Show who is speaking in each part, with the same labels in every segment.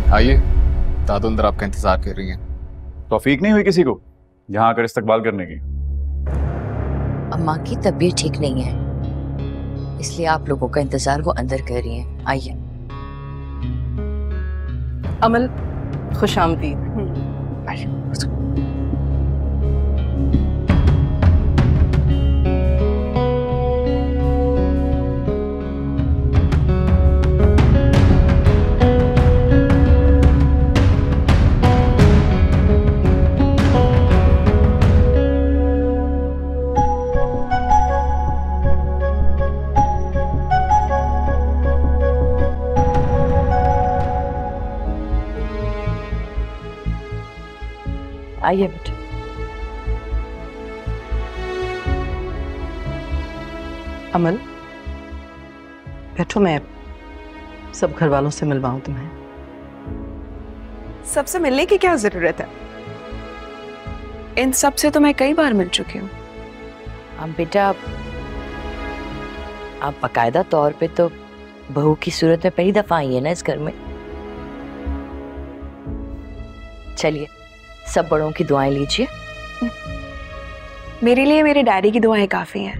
Speaker 1: आइए, दादू अंदर आपका इंतजार कर रही हैं।
Speaker 2: तौफीक नहीं हुई किसी को यहाँ आकर इस्तकबाल करने की?
Speaker 3: अम्मा की तबीयत ठीक नहीं है, इसलिए आप लोगों का इंतजार वो अंदर कर रही हैं। आइए।
Speaker 4: अमल, खुशामदीद।
Speaker 3: आइए बेटा।
Speaker 4: अमल, बैठो, मैं सब घर वालों से मिलवाऊं तुम्हें।
Speaker 5: सबसे मिलने की क्या जरूरत है? इन सब से तो मैं कई बार मिल चुकी हूँ।
Speaker 3: अब बेटा, आप बाकायदा तौर पे तो बहू की सूरत में पहली दफा आई है ना इस घर में। चलिए, सब बड़ों की दुआएं लीजिए।
Speaker 5: मेरे लिए मेरे डैडी की दुआएं काफी हैं।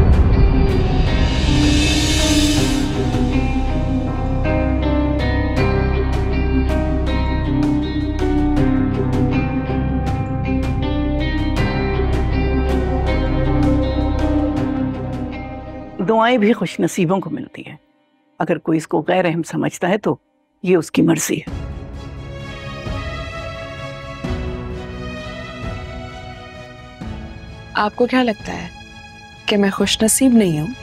Speaker 4: दुआएं भी खुश नसीबों को मिलती है। अगर कोई इसको गैर अहम समझता है तो ये उसकी मर्जी है।
Speaker 5: आपको क्या लगता है कि मैं खुशनसीब नहीं हूँ?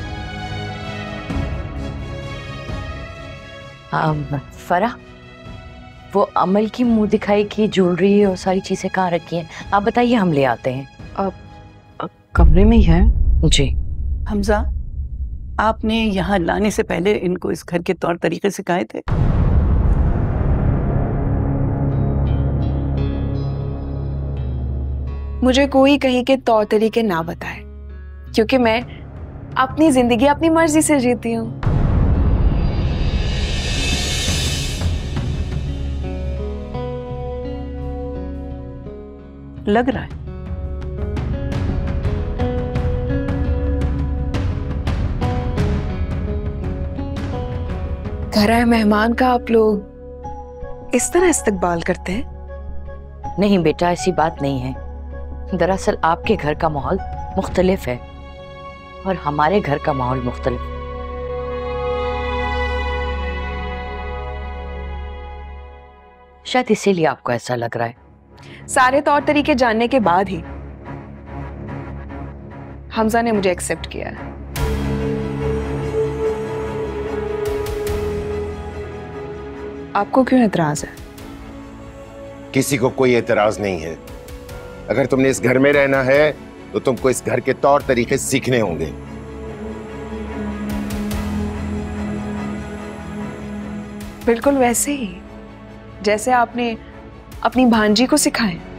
Speaker 3: फरा, वो अमल की मुंह दिखाई की ज्वेलरी और सारी चीजें कहाँ रखी हैं? आप बताइए, हम ले आते हैं।
Speaker 4: अब कमरे में ही है
Speaker 3: जी।
Speaker 4: हमजा, आपने यहाँ लाने से पहले इनको इस घर के तौर तरीके सिखाए थे?
Speaker 5: मुझे कोई कहीं के तौर तरीके ना बताए, क्योंकि मैं अपनी जिंदगी अपनी मर्जी से जीती हूँ।
Speaker 4: लग रहा है।
Speaker 5: घर आए मेहमान का आप लोग इस तरह इस्तकबाल करते हैं?
Speaker 3: नहीं बेटा, ऐसी बात नहीं है। दरअसल आपके घर का माहौल मुख्तलिफ है और हमारे घर का माहौल मुख्तलिफ। शायद इसीलिए आपको ऐसा लग रहा है।
Speaker 5: सारे तौर तरीके जानने के बाद ही हमजा ने मुझे एक्सेप्ट किया है। आपको क्यों एतराज है?
Speaker 6: किसी को कोई एतराज नहीं है। अगर तुमने इस घर में रहना है तो तुमको इस घर के तौर तरीके सीखने होंगे।
Speaker 5: बिल्कुल वैसे ही जैसे आपने अपनी भांजी को सिखाए।